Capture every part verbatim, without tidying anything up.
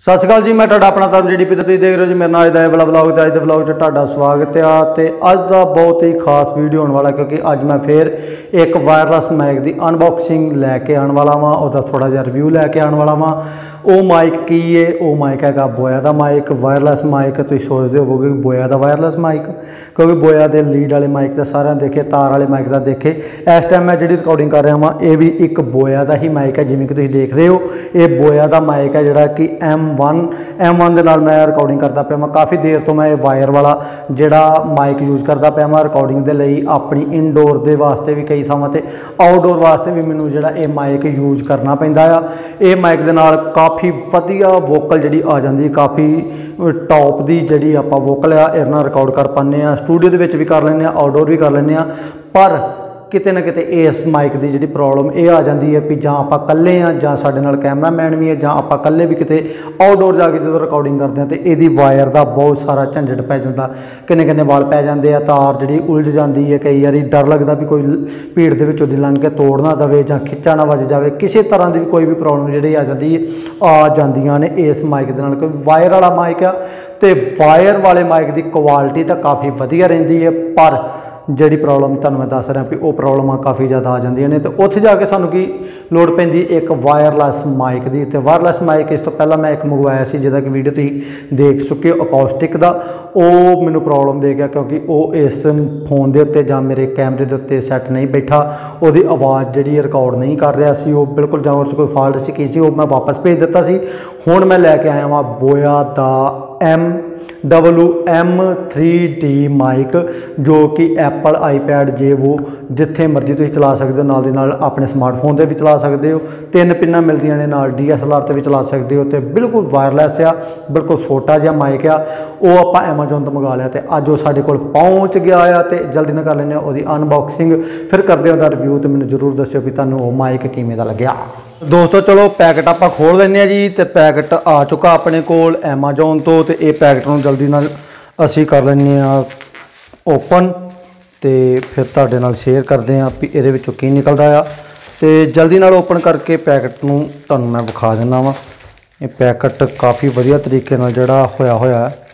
सत श्री अकाल जी, मैं तुहाडा अपना तरन जी डी पी ते तुसीं देख रहे हो जी मेरा नाम है वाला व्लॉग। तो अज के व्लॉग च तुहाडा स्वागत है। तो अज का बहुत ही खास वीडियो होने वाला, क्योंकि अज मैं फिर एक वायरलैस माइक की अनबॉक्सिंग लैके आने वाला वाँ, उसका थोड़ा जिहा रिव्यू लैके आने वाला वाँ। वो माइक की है, वो माइक है बोया का माइक, वायरलैस माइक। तुसीं सोचते होवोगे बोया का वायरलैस माइक, क्योंकि बोया के लीड वाले माइक तो सारे देखे, तार वाले माइक का देखे। इस टाइम मैं जी रिकॉर्डिंग कर रहा वहाँ, ये भी एक बोया का ही माइक है। जिवें कि तुसीं देख रहे हो, ये बोया का माइक है जिहड़ा कि एम वन एम वन के नाल मैं रिकॉर्डिंग करता पाया। मैं काफ़ी देर तो मैं वायर वाला जिहड़ा माइक यूज़ करता पाया मैं रिकॉर्डिंग के लिए, अपनी इनडोर के वास्ते भी कई थावां ते आउटडोर वास्ते भी मैनूं जिहड़ा ये माइक यूज़ करना पैंदा आ। ये माइक दे नाल काफ़ी वधिया वोकल जिहड़ी आ जांदी, काफ़ी टॉप दी जिहड़ी आपां वोकल आ इहदे नाल रिकॉर्ड कर पाने आ। स्टूडियो दे विच भी कर लैंदे आ, आउटडोर भी कर लैंदे आ। पर किते ना किते इस माइक की जी प्रॉब्लम ये आ जाती है भी जां आपां कल्ले आ, जां साडे नाल कैमरामैन भी है, जां आपां कल्ले भी किते आउटडोर जाके जो रिकॉर्डिंग करते हैं तो यदी वायर का बहुत सारा झंझट पै जाता, किन्ने किन्ने वाल पै जाते हैं, तार जी उलझ जाती है। कई बार डर लगता भी कोई भीड़ के विचों दी लंघ के तोड़ ना दे, जां खिच्चा ना वज जाए, किसी तरह की कोई भी प्रॉब्लम जी आ जाती है आ जांदियां ने इस माइक के नाल। कोई वायर वाला माइक आ तो वायर वाले माइक की क्वालिटी तो काफ़ी वधिया रहिंदी है, पर जिहड़ी प्रॉब्लम तुहानूं मैं दस रहा भी वो प्रॉब्लम काफ़ी ज़्यादा आ जांदियां ने। तो उत्थे जाके सानूं की लोड़ पैंदी एक वायरलैस माइक की। तो वायरलैस माइक इस तो पहला मैं एक मंगवाया सी, जिहदा कि वीडियो तुसीं देख चुके हो अकॉस्टिक का। वो मैनूं प्रॉब्लम दे गया, क्योंकि वो इस फोन के उत्ते जां मेरे कैमरे के उत्ते सैट नहीं बैठा, उसदी आवाज़ जिहड़ी रिकॉर्ड नहीं कर रहा सी, वो बिल्कुल जां उस कोई फॉल्ट सी की सी, वो मैं वापस भेज दिता सी। हुण मैं लैके आया वां बोया दा M W M three D mic, जो कि एप्पल आईपैड जे वो जिथे मर्जी तुसीं चला सकते हो, नाल दी नाल अपने स्मार्टफोन से भी चला सकते हो। तीन पिन्ना मिलदियां ने, नाल डी एस एल आर से भी चला सकते हो। तो बिल्कुल वायरलैस आ, बिल्कुल छोटा जिहा माइक आ। वो आपां एमेजोन तो मंगा लिया, तो अज वो साडे कोल पहुँच गया आ। तो जल्दी ना कर लैंदे उसदी अनबॉक्सिंग, फिर करदे उसदा रिव्यू। तो मैनूं जरूर दस्सिओ भी तुहानूं वो माइक किवें दा लग्गिया। दोस्तों चलो पैकेट आप खोल लें जी। तो पैकेट आ चुका अपने कोल एमेजोन तो। तो ये पैकेट में जल्दी नाल असी कर लें ओपन, तो फिर तुहाडे नाल शेयर करते हैं भी ये की निकलता आ। तो जल्दी नाल ओपन करके पैकेट नूं तुहानूं मैं विखा दिंदा वां। ये पैकेट काफ़ी वधिया तरीके नाल जिहड़ा होया होया है।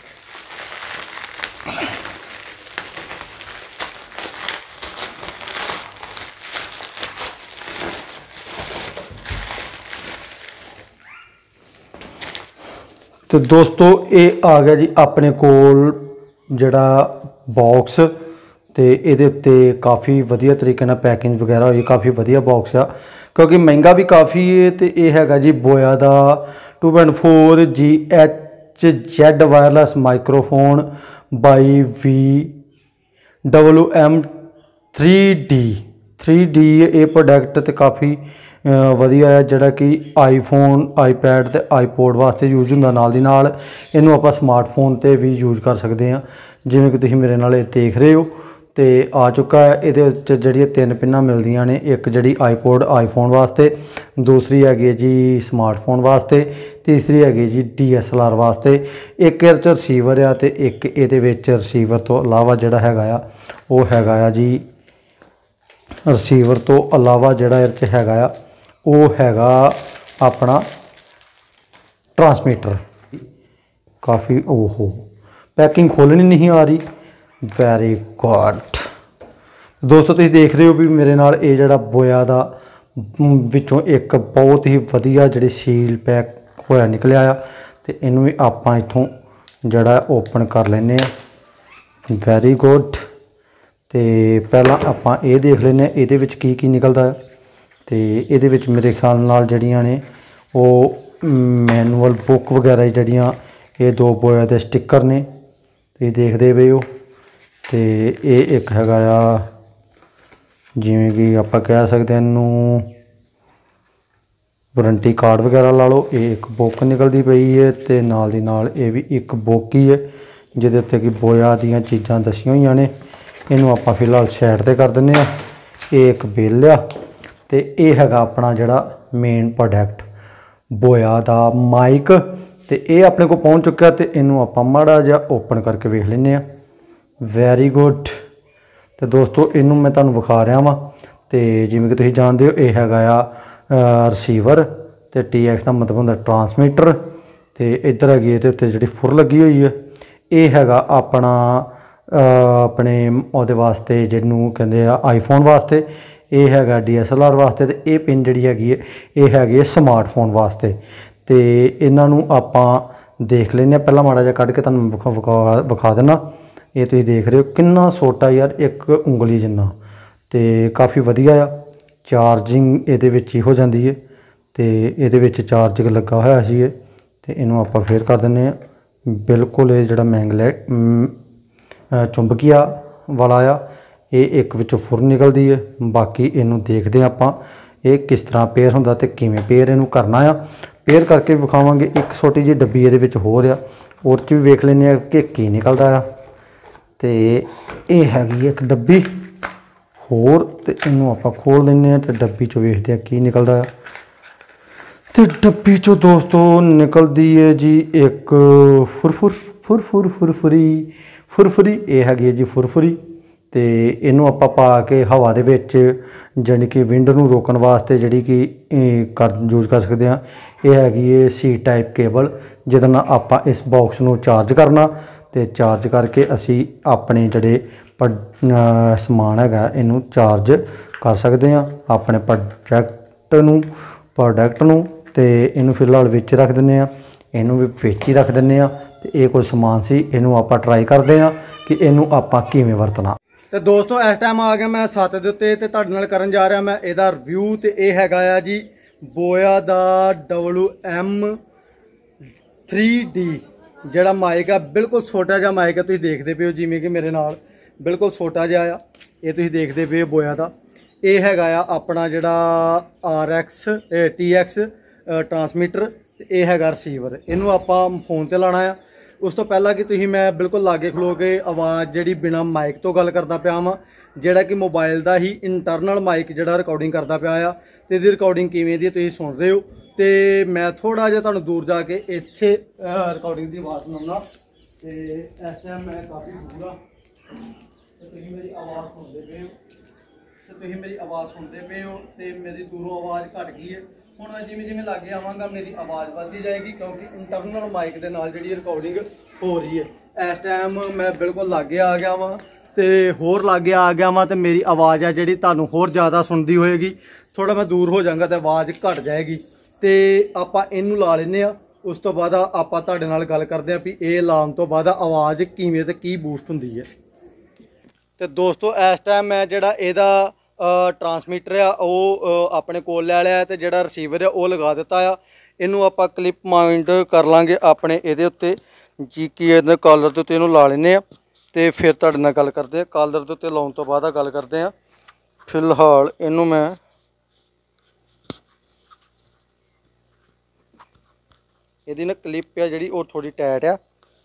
तो दोस्तों ये आ गया जी अपने कोल जड़ा बॉक्स। तो ये उत्ते काफ़ी वधिया तरीके नाल पैकिंग वगैरह हुई, काफ़ी वधिया बॉक्स आ, क्योंकमहंगा भी काफ़ी है। तो ये हैगा जी बोया दा two point four G H Z wireless microphone by V W M three D three D ये प्रोडक्ट तो काफ़ी वधिया है, जिहड़ा कि आईफोन आईपैड ते आईपोड वास्ते यूज हुंदा। नाल दी नाल इहनूं आपां स्मार्टफोन ते भी यूज कर सकते हैं, जिवें कि तुसीं मेरे नाल देख रहे हो। तो आ चुका है। इहदे विच जिहड़ियां तीन पिन्नां मिलदियां ने, एक जिहड़ी आईपोड आईफोन वास्ते, दूसरी हैगी जी स्मार्टफोन वास्ते, तीसरी हैगी जी डी एस एल आर वास्ते। एक इहदे च रिसीवर आ, ते एक इहदे विच रिसीवर तो अलावा जिहड़ा हैगा आ वो हैगा आ जी रिसीवर तो अलावा जिहड़ा इहदे च हैगा आ वो हैगा अपना ट्रांसमीटर। काफ़ी ओहो पैकिंग खोलनी नहीं आ रही। Very good. दोस्तों तुसीं देख रहे हो भी मेरे नाल ये जिहड़ा बोया दा विचों एक बहुत ही वधिया जिहड़ी सील पैक होया निकलिया आ। ते इनूं भी आपां इत्थों जिहड़ा ओपन कर लैंदे आ। Very good. तो पहला आपां ये देख लैंदे आ इहदे विच की की निकलदा है। तो ये मेरे ख्याल नाल जड़ियाँ ने वो मैनुअल बुक वगैरह जड़ियाँ ये दो बोया के स्टिकर ने, तो ये देखते पे हो। तो ये एक हैगा जिमें कि आप कह सकते हैं इनू वारंटी कार्ड वगैरह ला लो। ये एक बुक निकलती पई है, तो नाल दी नाल ये भी एक बुक ही है जिहदे उत्ते कि बोया दीयां चीज़ां दसियां होईयां ने। इनू आपां फिलहाल साइड ते कर दिंदे आ। ये एक बिल आ। तो यह हैगा अपना जिहड़ा मेन प्रोडक्ट बोया दा माइक। तो ये अपने को पहुँच चुका। तो इनू आपां माड़ा जिहा ओपन करके वेख लैंदे आ। Very good. तो दोस्तों इनू मैं तुहानूं विखा रहा वां। तो जिवें कि तुसीं जानदे हो ये हैगा आ रिसीवर, तो टी एक्स का मतलब होंदा ट्रांसमीटर। ਤੇ ਇੱਧਰ ਹੈਗੀ ਇਹਦੇ ਉੱਤੇ ਜਿਹੜੀ ਫੁਰ ਲੱਗੀ ਹੋਈ ਹੈ। ਇਹ ਹੈਗਾ ਆਪਣਾ ਆਪਣੇ ਉਹਦੇ ਵਾਸਤੇ ਜਿਹਨੂੰ ਕਹਿੰਦੇ ਆ ਆਈਫੋਨ ਵਾਸਤੇ, ਇਹ ਹੈਗਾ ਡੀ ਐਸ ਐਲ ਆਰ ਵਾਸਤੇ, ਤੇ ਇਹ ਪਿੰਨ ਜਿਹੜੀ ਹੈਗੀ ਹੈ ਇਹ ਹੈਗੀ ਹੈ ਸਮਾਰਟਫੋਨ ਵਾਸਤੇ। ਤੇ ਇਹਨਾਂ ਨੂੰ ਆਪਾਂ ਦੇਖ ਲੈਂਦੇ ਹਾਂ। ਪਹਿਲਾਂ ਮਾੜਾ ਜਿਹਾ ਕੱਢ ਕੇ ਤੁਹਾਨੂੰ ਵਿਖਾ ਵਿਖਾ ਵਿਖਾ ਦਿੰਦਾ। ਇਹ ਤੁਸੀਂ ਦੇਖ ਰਹੇ ਹੋ ਕਿੰਨਾ ਛੋਟਾ ਯਾਰ, ਇੱਕ ਉਂਗਲੀ ਜਿੰਨਾ, ਤੇ ਕਾਫੀ ਵਧੀਆ ਆ। ਚਾਰਜਿੰਗ ਇਹਦੇ ਵਿੱਚ ਹੀ ਹੋ ਜਾਂਦੀ ਹੈ, ਤੇ ਇਹਦੇ ਵਿੱਚ ਚਾਰਜਿੰਗ ਲੱਗਾ ਹੋਇਆ ਸੀ ਇਹ, ਤੇ ਇਹਨੂੰ ਆਪਾਂ ਫੇਰ ਕਰ ਦਿੰਦੇ ਹਾਂ। ਬਿਲਕੁਲ ਇਹ ਜਿਹੜਾ ਮੈਗਨੇਟ ਚੁੰਬਕੀਆ ਵਾਲਾ ਆ, ਇਹ ਇੱਕ ਵਿੱਚੋਂ ਫੁਰ ਨਿਕਲਦੀ ਹੈ। ਬਾਕੀ ਇਹਨੂੰ ਦੇਖਦੇ ਆਪਾਂ ਇਹ ਕਿਸ ਤਰ੍ਹਾਂ ਪੇਅਰ ਹੁੰਦਾ ਤੇ ਕਿਵੇਂ ਪੇਅਰ ਇਹਨੂੰ ਕਰਨਾ ਆ। ਪੇਅਰ ਕਰਕੇ ਵਿਖਾਵਾਂਗੇ। ਇੱਕ ਛੋਟੀ ਜਿਹੀ ਡੱਬੀ ਇਹਦੇ ਵਿੱਚ ਹੋਰ ਆ, ਉਹ 'ਚ ਵੀ ਵੇਖ ਲੈਂਦੇ ਹਾਂ ਕਿ ਕੀ ਨਿਕਲਦਾ ਆ। ਤੇ ਇਹ ਹੈਗੀ ਇੱਕ ਡੱਬੀ ਹੋਰ, ਤੇ ਇਹਨੂੰ ਆਪਾਂ ਖੋਲ੍ਹ ਲੈਂਦੇ ਹਾਂ ਤੇ ਡੱਬੀ 'ਚੋਂ ਵੇਖਦੇ ਹਾਂ ਕੀ ਨਿਕਲਦਾ ਆ। ਤੇ ਡੱਬੀ 'ਚੋਂ ਦੋਸਤੋ ਨਿਕਲਦੀ ਹੈ ਜੀ ਇੱਕ ਫੁਰਫੁਰ ਫੁਰਫੁਰ ਫੁਰਫੁਰੀ ਫੁਰਫੁਰੀ ਇਹ ਹੈਗੀ ਹੈ ਜੀ ਫੁਰਫੁਰੀ। ਤੇ ਇਹਨੂੰ ਆਪਾਂ ਪਾ ਕੇ ਹਵਾ ਦੇ ਵਿੱਚ ਜਾਣੀ ਕਿ ਵਿੰਡ ਨੂੰ ਰੋਕਣ ਵਾਸਤੇ ਜਿਹੜੀ ਕਿ ਕਰ ਯੂਜ਼ ਕਰ ਸਕਦੇ ਹਾਂ। ਇਹ ਹੈਗੀ ਹੈ ਸੀ ਟਾਈਪ ਕੇਬਲ, ਜਿਹਦੇ ਨਾਲ ਆਪਾਂ ਇਸ ਬਾਕਸ ਨੂੰ ਚਾਰਜ ਕਰਨਾ, ਤੇ ਚਾਰਜ ਕਰਕੇ ਅਸੀਂ ਆਪਣੇ ਜਿਹੜੇ ਸਮਾਨ ਹੈਗਾ ਇਹਨੂੰ ਚਾਰਜ ਕਰ ਸਕਦੇ ਹਾਂ, ਆਪਣੇ ਪ੍ਰੋਜੈਕਟ ਨੂੰ ਪ੍ਰੋਡਕਟ ਨੂੰ। ਤੇ ਇਹਨੂੰ ਫਿਲਹਾਲ ਵਿੱਚ ਰੱਖ ਦਿੰਦੇ ਹਾਂ, ਇਹਨੂੰ ਵੀ ਵਿੱਚ ਹੀ ਰੱਖ ਦਿੰਦੇ ਹਾਂ। ਤੇ ਇਹ ਕੋਈ ਸਮਾਨ ਸੀ, ਇਹਨੂੰ ਆਪਾਂ ਟਰਾਈ ਕਰਦੇ ਹਾਂ ਕਿ ਇਹਨੂੰ ਆਪਾਂ ਕਿਵੇਂ ਵਰਤਣਾ। ਤੇ ਦੋਸਤੋ ਇਸ ਟਾਈਮ ਆ ਗਿਆ ਮੈਂ ਸੱਤ ਦੇ ਉੱਤੇ, ਤੇ ਤੁਹਾਡੇ ਨਾਲ ਕਰਨ ਜਾ ਰਿਹਾ ਮੈਂ ਇਹਦਾ ਰਿਵਿਊ। ਤੇ ਇਹ ਹੈਗਾ ਆ ਜੀ ਬੋਇਆ ਦਾ ਡਬਲਯੂ ਐਮ ਥ੍ਰੀ ਡੀ ਜਿਹੜਾ ਮਾਈਕ ਆ। ਬਿਲਕੁਲ ਛੋਟਾ ਜਿਹਾ ਮਾਈਕ ਆ, ਤੁਸੀਂ ਦੇਖਦੇ ਪਏ ਹੋ ਜਿਵੇਂ ਕਿ ਮੇਰੇ ਨਾਲ ਬਿਲਕੁਲ ਛੋਟਾ ਜਿਹਾ ਆ। ਇਹ ਤੁਸੀਂ ਦੇਖਦੇ ਪਏ ਹੋ ਬੋਇਆ ਦਾ। ਇਹ ਹੈਗਾ ਆ ਆਪਣਾ ਜਿਹੜਾ R X T X transmitter, ਤੇ ਇਹ ਹੈਗਾ ਰਿਸੀਵਰ। ਇਹਨੂੰ ਆਪਾਂ ਫੋਨ ਤੇ ਲਾਉਣਾ ਆ। ਉਸ ਤੋਂ ਪਹਿਲਾਂ ਕਿ ਤੁਸੀਂ ਮੈਂ ਬਿਲਕੁਲ ਲਾਗੇ ਖਲੋ ਕੇ ਆਵਾਜ਼ ਜਿਹੜੀ ਬਿਨਾ ਮਾਈਕ ਤੋਂ ਗੱਲ ਕਰਦਾ ਪਿਆ ਵਾਂ, ਜਿਹੜਾ ਕਿ ਮੋਬਾਈਲ ਦਾ ਹੀ ਇੰਟਰਨਲ ਮਾਈਕ ਜਿਹੜਾ ਰਿਕਾਰਡਿੰਗ ਕਰਦਾ ਪਿਆ ਆ, ਤੇ ਇਹਦੀ ਰਿਕਾਰਡਿੰਗ ਕਿਵੇਂ ਦੀ ਤੁਸੀਂ ਸੁਣ ਰਹੇ ਹੋ। ਤੇ ਮੈਂ ਥੋੜਾ ਜਿਹਾ ਤੁਹਾਨੂੰ ਦੂਰ ਜਾ ਕੇ ਇੱਥੇ ਰਿਕਾਰਡਿੰਗ ਦੀ ਆਵਾਜ਼ ਸੁਣਾਉਣਾ। ਤੇ ਇਸ ਟਾਈਮ ਮੈਂ ਕਾਫੀ ਦੂਰ ਆ, ਤੇ ਤੁਸੀਂ ਮੇਰੀ ਆਵਾਜ਼ ਸੁਣਦੇ ਪਏ ਹੋ ਤੇ ਤੁਸੀਂ ਮੇਰੀ ਆਵਾਜ਼ ਸੁਣਦੇ ਪਏ ਹੋ ਤੇ ਮੇਰੀ ਦੂਰੋਂ ਆਵਾਜ਼ ਘਟ ਗਈ ਹੈ। ਹੁਣ ਮੈਂ ਜਿਵੇਂ ਜਿਵੇਂ ਲਾਗੇ ਆਵਾਂਗਾ ਮੇਰੀ ਆਵਾਜ਼ ਵੱਧਦੀ ਜਾਏਗੀ, ਕਿਉਂਕਿ ਇੰਟਰਨਲ ਮਾਈਕ ਦੇ ਨਾਲ ਜਿਹੜੀ ਰਿਕਾਰਡਿੰਗ ਹੋ ਰਹੀ ਹੈ। ਇਸ ਟਾਈਮ ਮੈਂ ਬਿਲਕੁਲ ਲਾਗੇ ਆ ਗਿਆ ਵਾਂ, ਤੇ ਹੋਰ ਲਾਗੇ ਆ ਗਿਆ ਵਾਂ, ਤੇ ਮੇਰੀ ਆਵਾਜ਼ ਆ ਜਿਹੜੀ ਤੁਹਾਨੂੰ ਹੋਰ ਜ਼ਿਆਦਾ ਸੁਣਦੀ ਹੋਏਗੀ। ਥੋੜਾ ਮੈਂ ਦੂਰ ਹੋ ਜਾਵਾਂਗਾ ਤੇ ਆਵਾਜ਼ ਘਟ ਜਾਏਗੀ। ਤੇ ਆਪਾਂ ਇਹਨੂੰ ਲਾ ਲੈਂਦੇ ਹਾਂ। ਉਸ ਤੋਂ ਬਾਅਦ ਆਪਾਂ ਤੁਹਾਡੇ ਨਾਲ ਗੱਲ ਕਰਦੇ ਹਾਂ ਵੀ ਇਹ ਲਾਉਣ ਤੋਂ ਬਾਅਦ ਆਵਾਜ਼ ਕਿਵੇਂ ਤੇ ਕੀ ਬੂਸਟ ਹੁੰਦੀ ਹੈ। ਤੇ ਦੋਸਤੋ ਇਸ ਟਾਈਮ ਮੈਂ ਜਿਹੜਾ ਇਹਦਾ ਟਰਾਂਸਮੀਟਰ ਆ ਉਹ ਆਪਣੇ ਕੋਲ ਲੈ ਲਿਆ, ਤੇ ਜਿਹੜਾ ਰਿਸੀਵਰ ਆ ਉਹ ਲਗਾ ਦਿੱਤਾ ਆ। ਇਹਨੂੰ ਆਪਾਂ ਕਲਿੱਪ ਮਾਊਂਟ ਕਰ ਲਾਂਗੇ ਆਪਣੇ ਇਹਦੇ ਉੱਤੇ, ਜੀ ਕੀ ਇਹਦੇ ਕਾਲਰ ਦੇ ਉੱਤੇ ਇਹਨੂੰ ਲਾ ਲੈਂਦੇ ਆ, ਤੇ ਫਿਰ ਤੁਹਾਡੇ ਨਾਲ ਗੱਲ ਕਰਦੇ ਆ। ਕਾਲਰ ਦੇ ਉੱਤੇ ਲਾਉਣ ਤੋਂ ਬਾਅਦ ਗੱਲ ਕਰਦੇ ਆ। ਫਿਲਹਾਲ ਇਹਨੂੰ ਮੈਂ ਇਹਦੀ ਨਾ ਕਲਿੱਪ ਆ ਜਿਹੜੀ ਉਹ ਥੋੜੀ ਟਾਈਟ ਆ,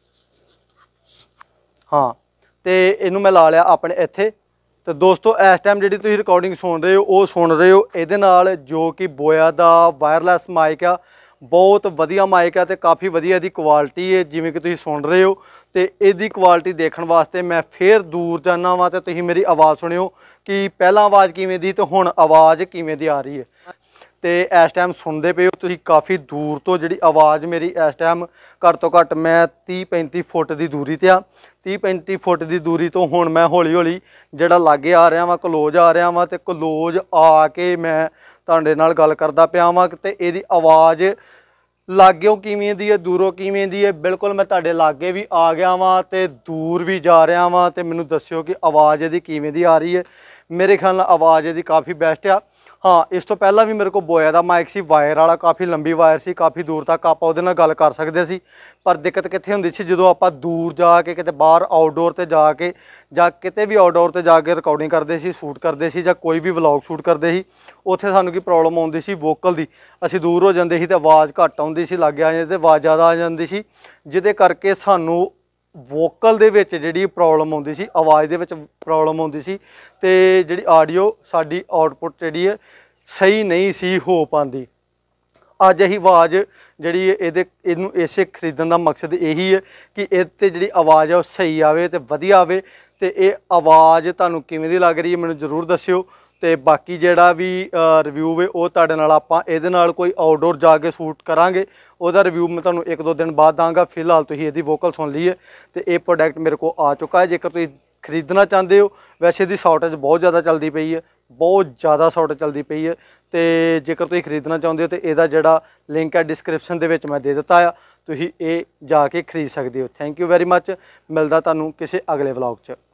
ਹਾਂ। ਤੇ ਇਹਨੂੰ ਮੈਂ ਲਾ ਲਿਆ ਆਪਣੇ ਇੱਥੇ। ਤੇ ਦੋਸਤੋ ਇਸ ਟਾਈਮ ਜਿਹੜੀ ਤੁਸੀਂ ਰਿਕਾਰਡਿੰਗ ਸੁਣ ਰਹੇ ਹੋ ਉਹ ਸੁਣ ਰਹੇ ਹੋ ਇਹਦੇ ਨਾਲ, ਜੋ ਕਿ ਬੋਇਆ ਦਾ ਵਾਇਰਲੈਸ ਮਾਈਕ ਆ। ਬਹੁਤ ਵਧੀਆ ਮਾਈਕ ਆ ਤੇ ਕਾਫੀ ਵਧੀਆ ਇਹਦੀ ਕੁਆਲਿਟੀ ਹੈ, ਜਿਵੇਂ ਕਿ ਤੁਸੀਂ ਸੁਣ ਰਹੇ ਹੋ। ਤੇ ਇਹਦੀ ਕੁਆਲਿਟੀ ਦੇਖਣ ਵਾਸਤੇ ਮੈਂ ਫੇਰ ਦੂਰ ਜਾਣਾ ਵਾ, ਤੇ ਤੁਸੀਂ ਮੇਰੀ ਆਵਾਜ਼ ਸੁਣਿਓ ਕਿ ਪਹਿਲਾਂ ਆਵਾਜ਼ ਕਿਵੇਂ ਦੀ ਤੇ ਹੁਣ ਆਵਾਜ਼ ਕਿਵੇਂ ਦੀ ਆ ਰਹੀ ਹੈ। ਤੇ ਇਸ ਟਾਈਮ ਸੁਣਦੇ ਪਏ ਹੋ ਤੁਸੀਂ ਕਾਫੀ ਦੂਰ ਤੋਂ ਜਿਹੜੀ ਆਵਾਜ਼ ਮੇਰੀ ਇਸ ਟਾਈਮ ਘੱਟ ਤੋਂ ਘੱਟ ਮੈਂ ਤੀਹ ਪੈਂਤੀ ਫੁੱਟ ਦੀ ਦੂਰੀ 'ਤੇ ਆ। ਤੀਹ ਪੈਂਤੀ ਫੁੱਟ ਦੀ ਦੂਰੀ ਤੋਂ ਹੁਣ ਮੈਂ ਹੌਲੀ ਹੌਲੀ ਜਿਹੜਾ ਲਾਗੇ ਆ ਰਿਹਾ ਵਾਂ, ਕਲੋਜ਼ ਆ ਰਿਹਾ ਵਾਂ, ਤੇ ਕਲੋਜ਼ ਆ ਕੇ ਮੈਂ ਤੁਹਾਡੇ ਨਾਲ ਗੱਲ ਕਰਦਾ ਪਿਆ ਵਾਂ। ਤੇ ਇਹਦੀ ਆਵਾਜ਼ ਲਾਗਿਓਂ ਕਿਵੇਂ ਦੀ ਹੈ, ਦੂਰੋਂ ਕਿਵੇਂ ਦੀ ਹੈ, ਬਿਲਕੁਲ ਮੈਂ ਤੁਹਾਡੇ ਲਾਗੇ ਵੀ ਆ ਗਿਆ ਵਾਂ ਤੇ ਦੂਰ ਵੀ ਜਾ ਰਿਹਾ ਵਾਂ। ਤੇ ਮੈਨੂੰ ਦੱਸਿਓ ਕਿ ਆਵਾਜ਼ ਇਹਦੀ ਕਿਵੇਂ ਦੀ ਆ ਰਹੀ ਹੈ। ਮੇਰੇ ਖਿਆਲ ਨਾਲ ਆਵਾਜ਼ ਇਹਦੀ ਕਾਫੀ ਬੈਸਟ ਆ। ਹਾਂ, ਇਸ ਤੋਂ ਪਹਿਲਾਂ ਵੀ ਮੇਰੇ ਕੋਲ ਬੋਇਆ ਦਾ ਮਾਈਕ ਸੀ, ਵਾਇਰ ਵਾਲਾ, ਕਾਫੀ ਲੰਬੀ ਵਾਇਰ ਸੀ, ਕਾਫੀ ਦੂਰ ਤੱਕ ਆਪਾਂ ਉਹਦੇ ਨਾਲ ਗੱਲ ਕਰ ਸਕਦੇ ਸੀ। ਪਰ ਦਿੱਕਤ ਕਿੱਥੇ ਹੁੰਦੀ ਸੀ, ਜਦੋਂ ਆਪਾਂ ਦੂਰ ਜਾ ਕੇ ਕਿਤੇ ਬਾਹਰ ਆਊਟਡੋਰ 'ਤੇ ਜਾ ਕੇ ਜਾਂ ਕਿਤੇ ਵੀ ਆਊਟਡੋਰ 'ਤੇ ਜਾ ਕੇ ਰਿਕਾਰਡਿੰਗ ਕਰਦੇ ਸੀ, ਸ਼ੂਟ ਕਰਦੇ ਸੀ, ਜਾਂ ਕੋਈ ਵੀ ਵਲੌਗ ਸ਼ੂਟ ਕਰਦੇ ਸੀ, ਉੱਥੇ ਸਾਨੂੰ ਕੀ ਪ੍ਰੋਬਲਮ ਆਉਂਦੀ ਸੀ, ਵੋਕਲ ਦੀ। ਅਸੀਂ ਦੂਰ ਹੋ ਜਾਂਦੇ ਸੀ ਤੇ ਆਵਾਜ਼ ਘੱਟ ਆਉਂਦੀ ਸੀ, ਲਾਗੇ ਆ ਜਾਂਦੇ ਤੇ ਆਵਾਜ਼ ਜ਼ਿਆਦਾ ਆ ਜਾਂਦੀ ਸੀ, ਜਿਹਦੇ ਕਰਕੇ ਸਾਨੂੰ ਵੋਕਲ ਦੇ ਵਿੱਚ ਜਿਹੜੀ ਪ੍ਰੋਬਲਮ ਆਉਂਦੀ ਸੀ, ਆਵਾਜ਼ ਦੇ ਵਿੱਚ ਪ੍ਰੋਬਲਮ ਆਉਂਦੀ ਸੀ, ਤੇ ਜਿਹੜੀ ਆਡੀਓ ਸਾਡੀ ਆਊਟਪੁੱਟ ਜਿਹੜੀ ਹੈ ਸਹੀ ਨਹੀਂ ਸੀ ਹੋ ਪਾਉਂਦੀ। ਅੱਜ ਇਹੀ ਆਵਾਜ਼ ਜਿਹੜੀ ਇਹਦੇ ਇਹਨੂੰ ਇਸੇ ਖਰੀਦਣ ਦਾ ਮਕਸਦ ਇਹੀ ਹੈ ਕਿ ਇਹ 'ਤੇ ਜਿਹੜੀ ਆਵਾਜ਼ ਆ ਉਹ ਸਹੀ ਆਵੇ ਤੇ ਵਧੀਆ ਆਵੇ। ਤੇ ਇਹ ਆਵਾਜ਼ ਤੁਹਾਨੂੰ ਕਿਵੇਂ ਦੀ ਲੱਗ ਰਹੀ ਹੈ ਮੈਨੂੰ ਜ਼ਰੂਰ ਦੱਸਿਓ। ਤੇ ਬਾਕੀ ਜਿਹੜਾ ਵੀ ਰਿਵਿਊ ਵੇ ਉਹ ਤੁਹਾਡੇ ਨਾਲ ਆਪਾਂ ਇਹਦੇ ਨਾਲ ਕੋਈ ਆਊਟਡੋਰ ਜਾ ਕੇ ਸ਼ੂਟ ਕਰਾਂਗੇ, ਉਹਦਾ ਰਿਵਿਊ ਮੈਂ ਤੁਹਾਨੂੰ ਇੱਕ ਦੋ ਦਿਨ ਬਾਅਦ ਦਾਂਗਾ। ਫਿਲਹਾਲ ਤੁਸੀਂ ਇਹਦੀ ਵੋਕਲ ਸੁਣ ਲਈ ਹੈ ਤੇ ਇਹ ਪ੍ਰੋਡਕਟ ਮੇਰੇ ਕੋਲ ਆ ਚੁੱਕਾ ਹੈ। ਜੇਕਰ ਤੁਸੀਂ ਖਰੀਦਣਾ ਚਾਹੁੰਦੇ ਹੋ, ਵੈਸੇ ਇਹਦੀ ਸ਼ਾਰਟੇਜ ਬਹੁਤ ਜ਼ਿਆਦਾ ਚੱਲਦੀ ਪਈ ਹੈ, ਬਹੁਤ ਜ਼ਿਆਦਾ ਸ਼ਾਰਟੇਜ ਚੱਲਦੀ ਪਈ ਹੈ। ਤੇ ਜੇਕਰ ਤੁਸੀਂ ਖਰੀਦਣਾ ਚਾਹੁੰਦੇ ਹੋ ਤੇ ਇਹਦਾ ਜਿਹੜਾ ਲਿੰਕ ਹੈ ਡਿਸਕ੍ਰਿਪਸ਼ਨ ਦੇ ਵਿੱਚ ਮੈਂ ਦੇ ਦਿੱਤਾ ਆ, ਤੁਸੀਂ ਇਹ ਜਾ ਕੇ ਖਰੀਦ ਸਕਦੇ ਹੋ। Thank you very much. ਮਿਲਦਾ ਤੁਹਾਨੂੰ ਕਿਸੇ ਅਗਲੇ ਵਲੌਗ 'ਚ।